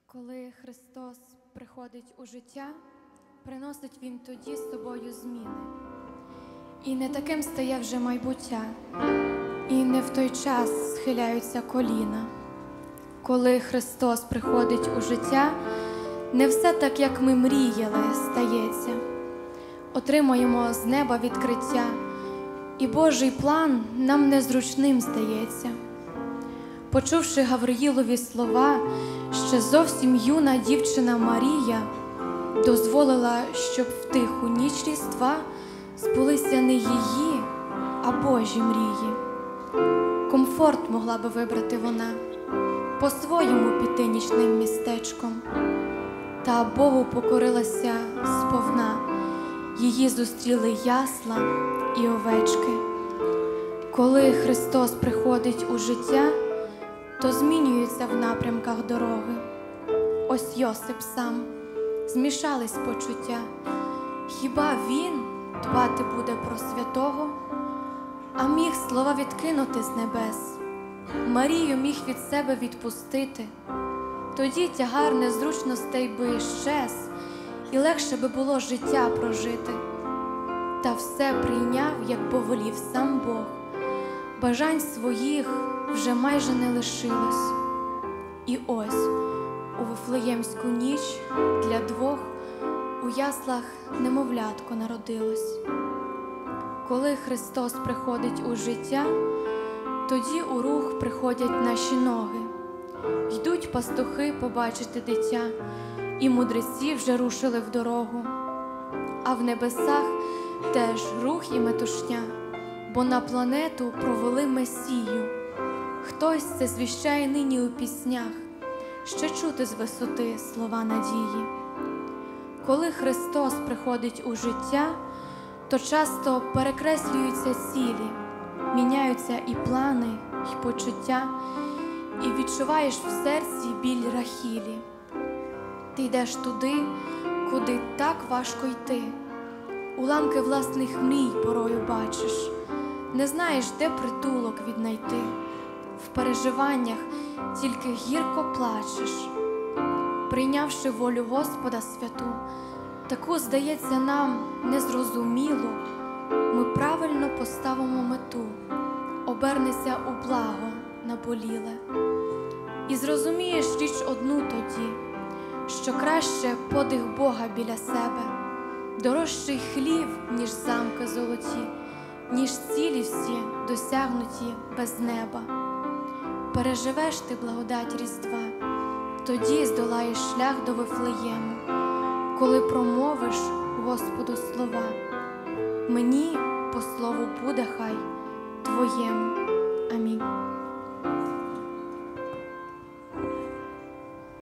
Коли Христос приходить у життя, приносить Він тоді з собою зміни. І не таким стає вже майбуття, і не в той час схиляються коліна. Коли Христос приходить у життя, не все так, як ми мріяли, стається. Отримуємо з неба відкриття, і Божий план нам незручним здається. Почувши Гавриїлові слова, ще зовсім юна дівчина Марія дозволила, щоб в тиху ніч Різдва збулися не її, а Божі мрії. Комфорт могла би вибрати вона, по-своєму піти нічним містечком, та Богу покорилася сповна, її зустріли ясла і овечки. Коли Христос приходить у життя, то змінюються в напрямках дороги. Ось Йосип сам, змішались почуття. Хіба він дбати буде про святого? А міг слова відкинути з небес, Марію міг від себе відпустити. Тоді тягар незручностей би щез, і легше би було життя прожити. Та все прийняв, як повелів сам Бог. Бажань своїх вже майже не лишилось. І ось у Вифлеємську ніч для двох у яслах немовлятко народилось. Коли Христос приходить у життя, тоді у рух приходять наші ноги. Йдуть пастухи побачити дитя, і мудреці вже рушили в дорогу. А в небесах теж рух і метушня, бо на планету провели Месію. Хтось це звіщає нині у піснях, ще чути з висоти слова надії. Коли Христос приходить у життя, то часто перекреслюються цілі, міняються і плани, і почуття, і відчуваєш в серці біль Рахілі. Ти йдеш туди, куди так важко йти, уламки власних мрій порою бачиш, не знаєш, де притулок віднайти. В переживаннях тільки гірко плачеш. Прийнявши волю Господа святу, таку, здається нам, незрозумілу, ми правильно поставимо мету, обернеся у благо наболіле. І зрозумієш річ одну тоді, що краще подих Бога біля себе, дорожчий хлів, ніж замки золоті, ніж цілі всі досягнуті без неба. Переживеш ти благодать Різдва, тоді здолаєш шлях до Вифлеєму, коли промовиш Господу слова: «Мені по слову буде хай Твоєму». Амінь.